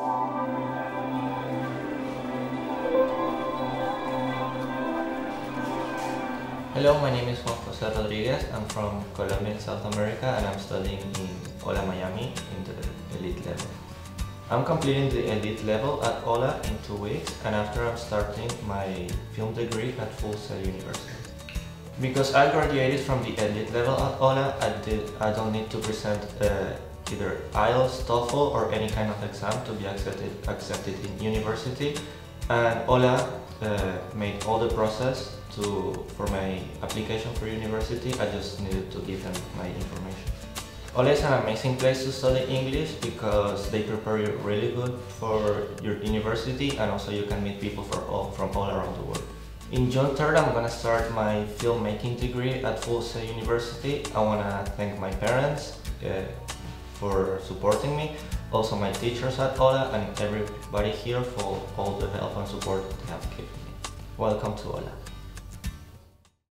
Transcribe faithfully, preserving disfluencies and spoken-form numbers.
Hello, my name is Juan Jose Rodriguez. I'm from Colombia in South America and I'm studying in ohlamiami in the elite level. I'm completing the elite level at OHLA in two weeks and after I'm starting my film degree at Full Sail University. Because I graduated from the elite level at OHLA, I, did, I don't need to present uh, either I E L T S, TOEFL or any kind of exam to be accepted, accepted in university, and OHLA uh, made all the process to, for my application for university. I just needed to give them my information. OHLA is an amazing place to study English because they prepare you really good for your university and also you can meet people from all, from all around the world. In June third, I'm gonna start my filmmaking degree at Full Sail University. I wanna thank my parents uh, for supporting me, also my teachers at OHLA and everybody here for all the help and support they have given me. Welcome to OHLA.